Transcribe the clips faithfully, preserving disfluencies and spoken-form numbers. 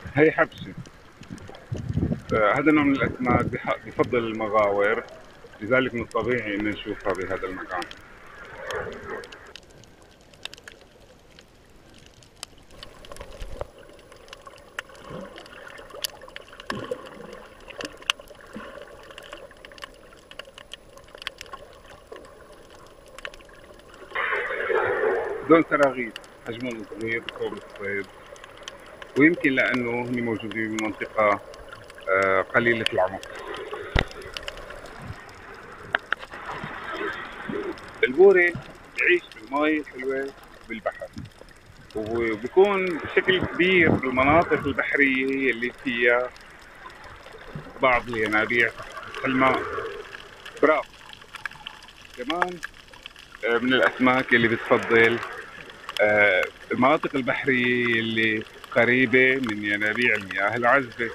هي حبشة. آه، هذا النوع من الأسماك بح- بفضل المغاور، لذلك من الطبيعي أن نشوفها بهذا المكان. دون سراغيث، حجمهم صغير بصعوبة الصيد، ويمكن لأنه هم موجودين بمنطقة آه، قليلة العمق. البوري يعيش بالماء الحلوة بالبحر، وبيكون بشكل كبير بالمناطق البحرية اللي فيها بعض الينابيع تحت الماء. براق كمان آه، من الأسماك اللي بتفضل آه، المناطق البحرية اللي قريبة من ينابيع المياه العذبة.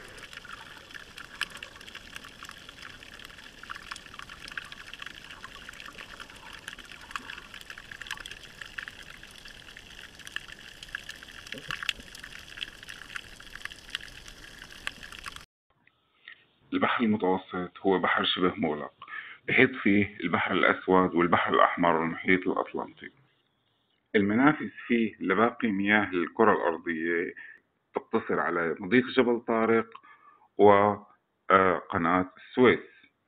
البحر المتوسط هو بحر شبه مغلق، بحيط فيه البحر الأسود والبحر الأحمر والمحيط الأطلنطي. المنافذ فيه لباقي مياه الكرة الأرضية تقتصر على مضيق جبل طارق وقناة السويس.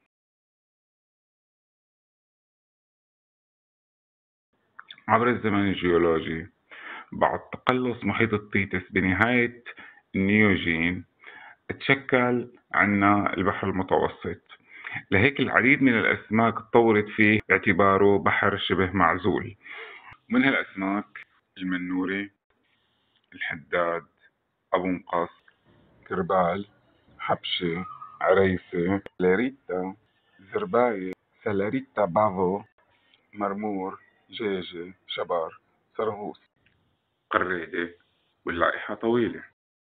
عبر الزمن الجيولوجي، بعد تقلص محيط الطيتس بنهاية النيوجين، تشكل عنا البحر المتوسط. لهيك العديد من الأسماك تطورت فيه باعتباره بحر شبه معزول. من هالأسماك المنوري، الحداد، أبو مقص، كربال، حبشة، عريسة، لاريتا، زرباية، سلاريتا بافو، مرمور، جيجي، شبار، سرغوس، قريدة، واللائحة طويلة.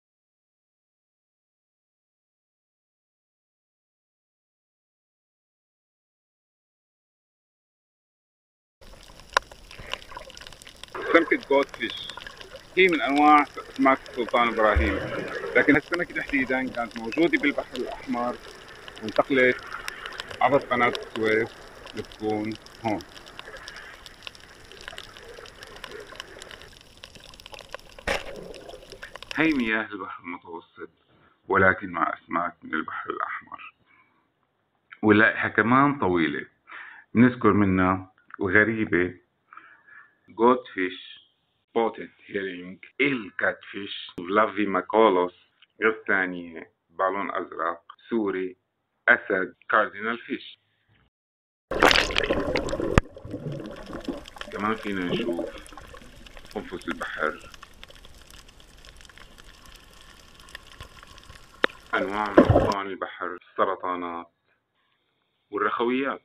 سمكة جود فيش هي من أنواع أسماك السلطان إبراهيم، لكن هالسمكة تحديدا كانت موجودة بالبحر الأحمر وانتقلت عبر قناة السويس لتكون هون. هي مياه البحر المتوسط، ولكن مع أسماك من البحر الأحمر، واللائحة كمان طويلة. بنذكر منها وغريبة: جود فيش، بوتد هيرينج، الكات فيش، فلافي ماكولوس، غسانية، بالون أزرق، سوري، أسد، كاردينال فيش. كمان فينا نشوف قنفذ البحر، أنواع من أغصان البحر، السرطانات والرخويات.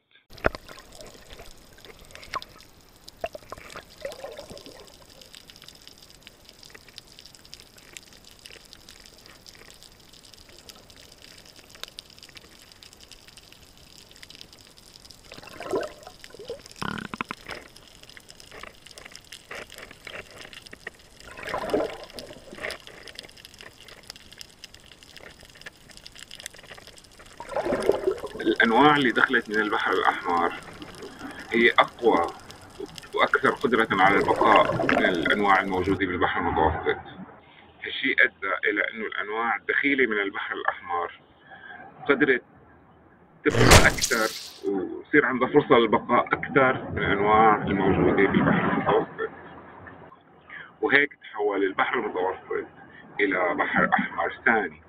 الأنواع اللي دخلت من البحر الأحمر هي أقوى وأكثر قدرة على البقاء من الأنواع الموجودة بالبحر المتوسط. هالشيء أدى إلى أنه الأنواع الدخيلة من البحر الأحمر قدرت تبقى أكثر ويصير عندها فرصة للبقاء أكثر من الأنواع الموجودة بالبحر المتوسط، وهيك تحول البحر المتوسط إلى بحر أحمر ثاني.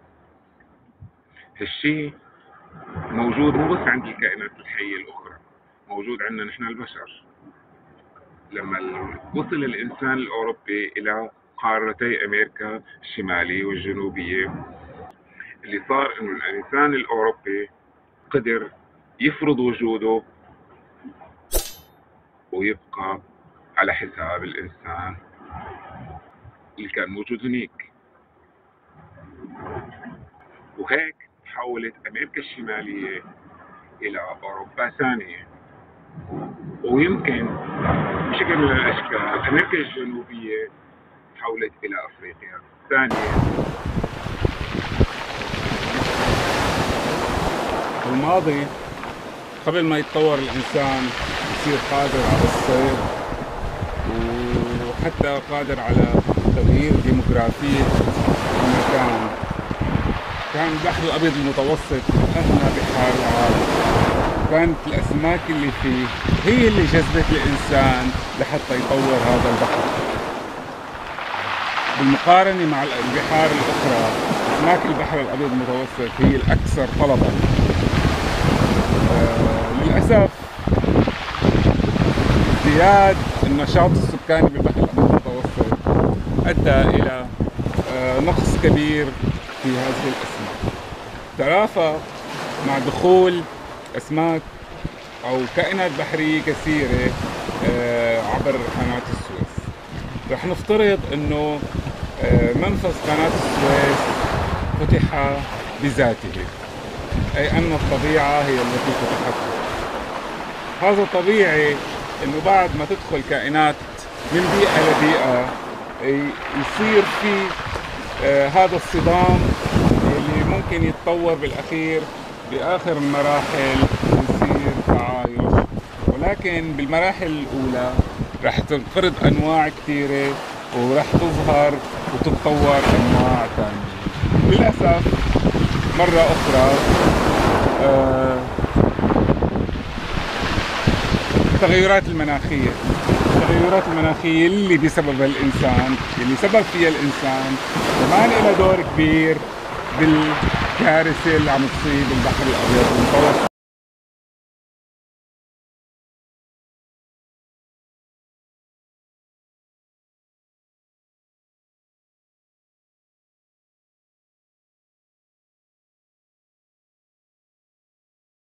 هالشيء موجود مو بس عند الكائنات الحية الأخرى، موجود عندنا نحن البشر. لما وصل الإنسان الأوروبي إلى قارتي أمريكا الشمالية والجنوبية، اللي صار إنه الإنسان الأوروبي قدر يفرض وجوده ويبقى على حساب الإنسان اللي كان موجود هناك، وهيك تحولت أمريكا الشمالية إلى أوروبا ثانية. ويمكن بشكل من الأشكال أمريكا الجنوبية تحولت إلى أفريقيا. ثانيا، بالماضي قبل ما يتطور الإنسان يصير قادر على الصيد وحتى قادر على تغيير ديموغرافية المكان، كان البحر الأبيض المتوسط من أغنى بحار العالم. كانت الأسماك اللي فيه هي اللي جذبت الإنسان لحتى يطور هذا البحر. بالمقارنة مع البحار الأخرى، أسماك البحر الأبيض المتوسط هي الأكثر طلباً. آه للأسف ازدياد النشاط السكاني بالبحر الأبيض المتوسط أدى إلى آه نقص كبير في هذه الأسماك. ترافق مع دخول أسماك أو كائنات بحرية كثيرة آه عبر قناة السويس. رح نفترض أنه آه منفذ قناة السويس فتح بذاته، أي أن الطبيعة هي التي فتحته. هذا طبيعي أنه بعد ما تدخل كائنات من بيئة لبيئة يصير في آه هذا الصدام اللي ممكن يتطور بالأخير بآخر المراحل يصير تعايش. ولكن بالمراحل الأولى رح تنقرض أنواع كثيرة ورح تظهر وتتطور أنواع ثانية. للأسف مرة أخرى آه التغيرات المناخية التغيرات المناخية اللي بسببها الإنسان اللي سبب فيها الإنسان كمان لها دور كبير بالكارثة اللي عم تصيب البحر الأبيض المتوسط.